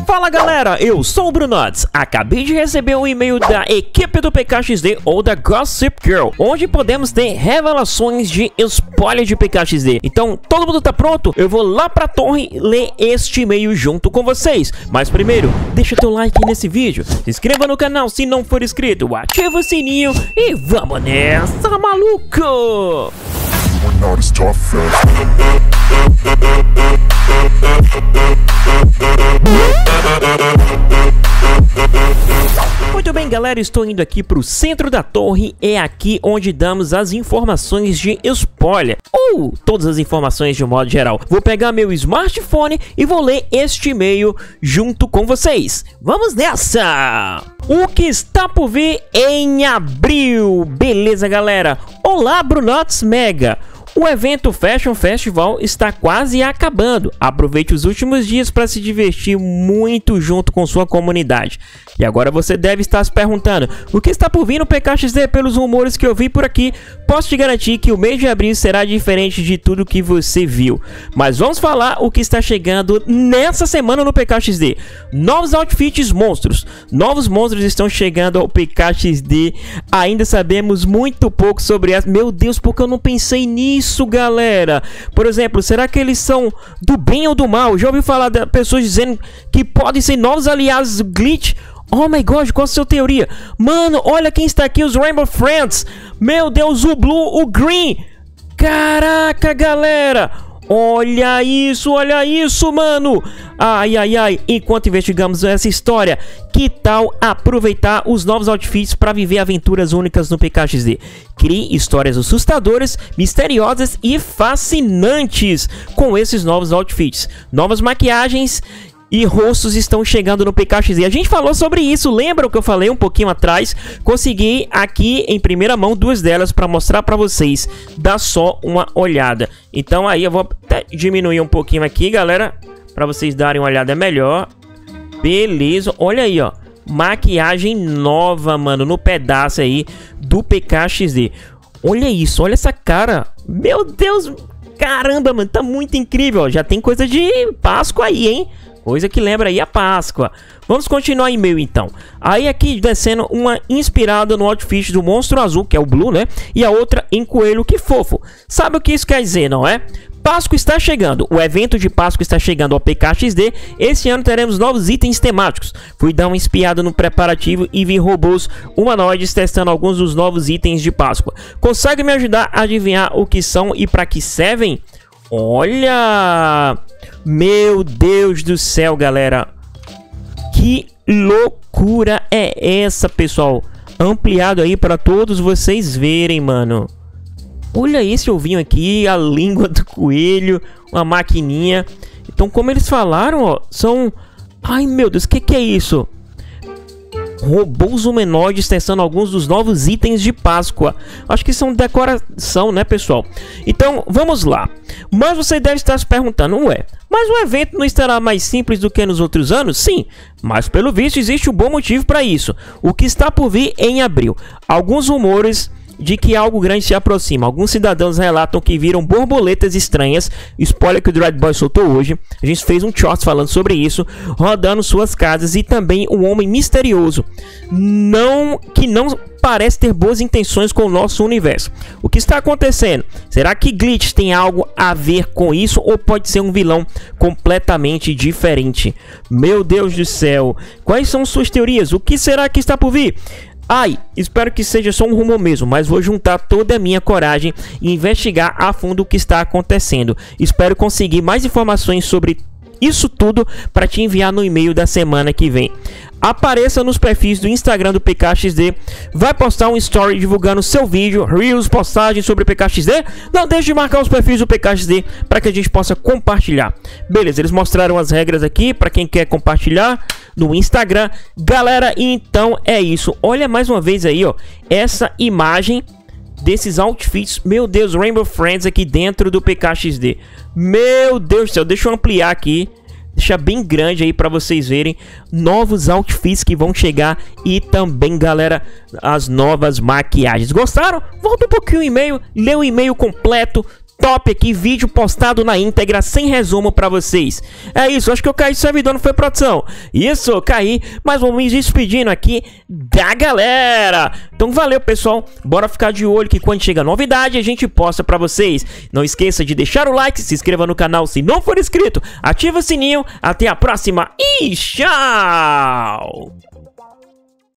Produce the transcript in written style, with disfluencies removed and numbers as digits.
Fala galera, eu sou o Brunots. Acabei de receber um e-mail da equipe do PKXD ou da Gossip Girl, onde podemos ter revelações de spoiler de PKXD. Então, todo mundo tá pronto? Eu vou lá pra torre ler este e-mail junto com vocês. Mas primeiro, deixa teu like nesse vídeo, se inscreva no canal se não for inscrito, ativa o sininho e vamos nessa, maluco! Muito bem galera, estou indo aqui para o centro da torre, é aqui onde damos as informações de spoiler, ou todas as informações de um modo geral. Vou pegar meu smartphone e vou ler este e-mail junto com vocês. Vamos nessa! O que está por vir em abril? Beleza galera? Olá Brunots Mega! O evento Fashion Festival está quase acabando. Aproveite os últimos dias para se divertir muito junto com sua comunidade. E agora você deve estar se perguntando, o que está por vir no PKXD? Pelos rumores que eu vi por aqui, posso te garantir que o mês de abril será diferente de tudo que você viu. Mas vamos falar o que está chegando nessa semana no PKXD. Novos outfits monstros. Novos monstros estão chegando ao PKXD. Ainda sabemos muito pouco sobre essa. Meu Deus, porque eu não pensei nisso, galera. Por exemplo, será que eles são do bem ou do mal? Já ouvi falar de pessoas dizendo que podem ser novos aliados do Glitch. Oh my god, qual a sua teoria? Mano, olha quem está aqui, os Rainbow Friends. Meu Deus, o Blue, o Green. Caraca, galera. Olha isso, mano. Ai, ai, ai. Enquanto investigamos essa história, que tal aproveitar os novos outfits para viver aventuras únicas no PKXD? Crie histórias assustadoras, misteriosas e fascinantes com esses novos outfits. Novas maquiagens e rostos estão chegando no PKXD. A gente falou sobre isso, lembra o que eu falei um pouquinho atrás? Consegui aqui em primeira mão duas delas para mostrar para vocês. Dá só uma olhada. Então aí eu vou até diminuir um pouquinho aqui, galera, para vocês darem uma olhada melhor. Beleza, olha aí, ó. Maquiagem nova, mano, no pedaço aí do PKXD. Olha isso, olha essa cara. Meu Deus, caramba, mano, tá muito incrível, ó. Já tem coisa de Páscoa aí, hein? Coisa que lembra aí a Páscoa. Vamos continuar em meio então. Aí aqui descendo uma inspirada no outfit do monstro azul, que é o Blue, né? E a outra em coelho, que fofo. Sabe o que isso quer dizer, não é? Páscoa está chegando. O evento de Páscoa está chegando ao PKXD. Esse ano teremos novos itens temáticos. Fui dar uma espiada no preparativo e vi robôs humanoides testando alguns dos novos itens de Páscoa. Consegue me ajudar a adivinhar o que são e para que servem? Olha! Meu Deus do céu, galera. Que loucura é essa, pessoal? Ampliado aí para todos vocês verem, mano. Olha esse ovinho aqui, a língua do coelho, uma maquininha. Então, como eles falaram, ó, são... Ai, meu Deus, que é isso? Robôs humanoides testando alguns dos novos itens de Páscoa. Acho que são decoração, né, pessoal? Então, vamos lá. Mas você deve estar se perguntando, ué, mas o evento não estará mais simples do que nos outros anos? Sim, mas pelo visto existe um bom motivo para isso. O que está por vir em abril? Alguns rumores de que algo grande se aproxima. Alguns cidadãos relatam que viram borboletas estranhas. Spoiler que o Dread Boy soltou hoje. A gente fez um short falando sobre isso. Rodando suas casas. E também um homem misterioso. Que não parece ter boas intenções com o nosso universo. O que está acontecendo? Será que Glitch tem algo a ver com isso? Ou pode ser um vilão completamente diferente? Meu Deus do céu. Quais são suas teorias? O que será que está por vir? Ai, espero que seja só um rumor mesmo, mas vou juntar toda a minha coragem e investigar a fundo o que está acontecendo. Espero conseguir mais informações sobre isso tudo para te enviar no e-mail da semana que vem. Apareça nos perfis do Instagram do PKXD. Vai postar um story divulgando seu vídeo, reels, postagens sobre o PKXD. Não deixe de marcar os perfis do PKXD para que a gente possa compartilhar. Beleza, eles mostraram as regras aqui para quem quer compartilhar no Instagram. Galera, então é isso. Olha mais uma vez aí, ó, essa imagem desses outfits. Meu Deus, Rainbow Friends aqui dentro do PKXD. Meu Deus do céu, deixa eu ampliar aqui. Deixa bem grande aí para vocês verem novos outfits que vão chegar e também, galera, as novas maquiagens. Gostaram? Volta um pouquinho o e-mail, lê o e-mail completo, top aqui, vídeo postado na íntegra, sem resumo pra vocês. É isso, acho que eu caí de servidor, não foi, produção? Isso, eu caí, mas vamos me despedindo aqui da galera. Então valeu, pessoal, bora ficar de olho que quando chega novidade a gente posta pra vocês. Não esqueça de deixar o like, se inscreva no canal se não for inscrito, ativa o sininho, até a próxima e tchau!